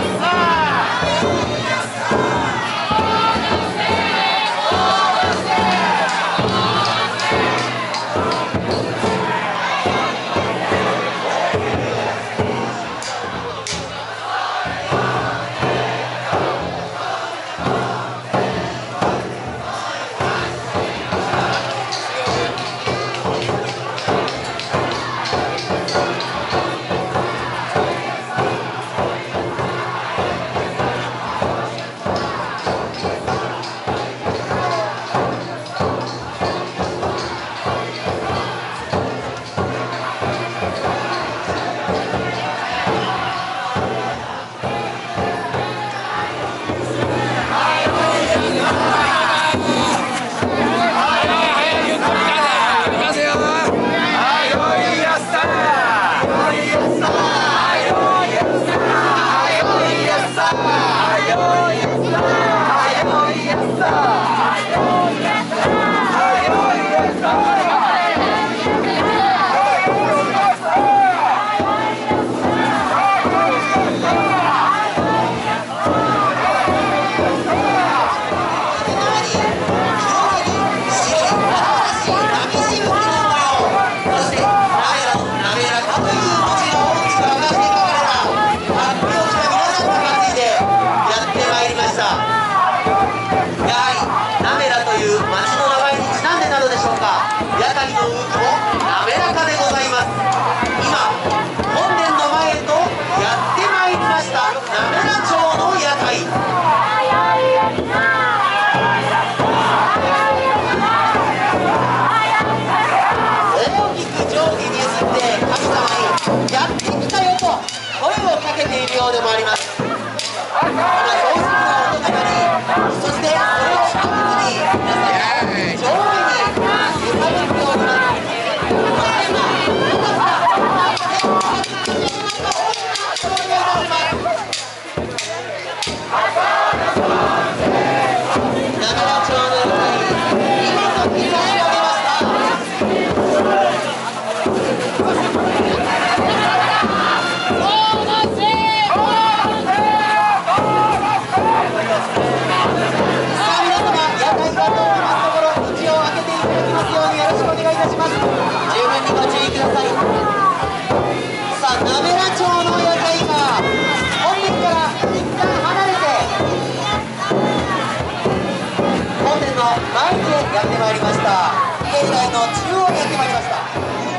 やってまいりました。境内の中央にやってまいりました。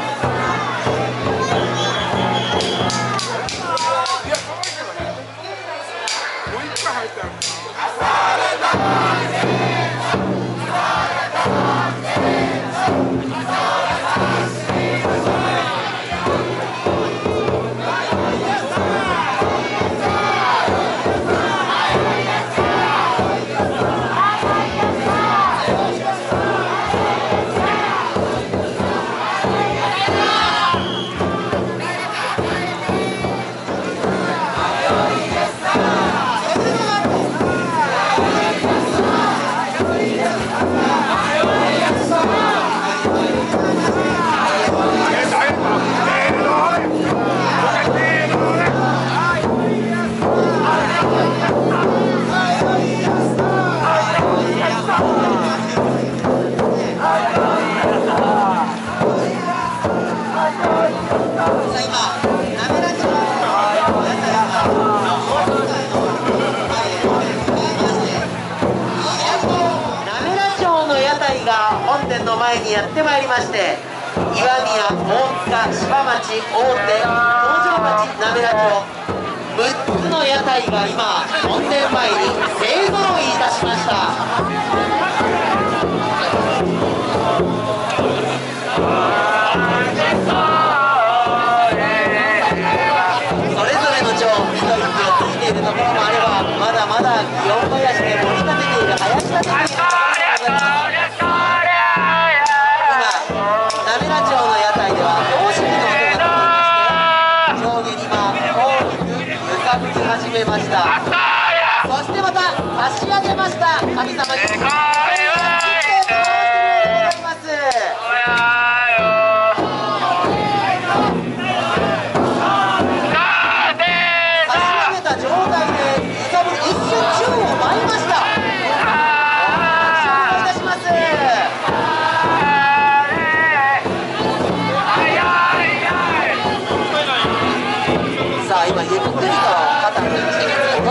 本殿の前にやってまいりまして、岩宮、大塚、芝町、大手、東条町、滑良町6つの屋台が今本殿前に勢ぞろいいたしました。それぞれの町、緑がついているところもあれば、まだまだ祇園林で盛り立てている林立てというところもございます。始めました。そしてまた差し上げました神様に差し上げた状態で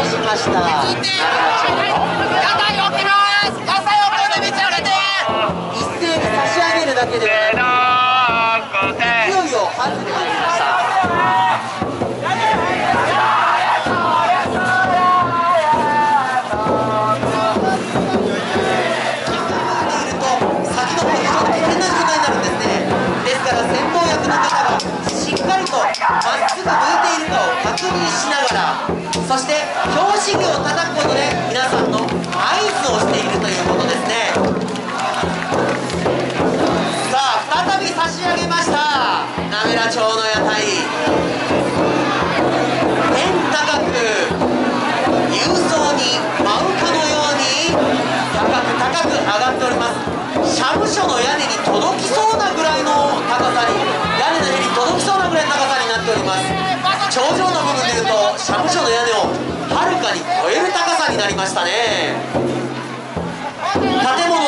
下ろしました。鍋の町の屋台置きます。野菜置くんで道を出て。 一斉に差し上げるだけではなく勢いを外れていました。まっすぐ向いているかを確認しながら、そして拍子木を叩くことで皆さんの合図をしているということですね。さあ再び差し上げました滑良町の屋台、天高く勇壮に舞うかのように高く上がっております。社務所の屋根に届きそうなぐらいの高さに、屋根のへりに届きそうなぐらいの高さになっております。頂上の部分でいうと社務所の屋根をはるかに超える高さになりましたね。建物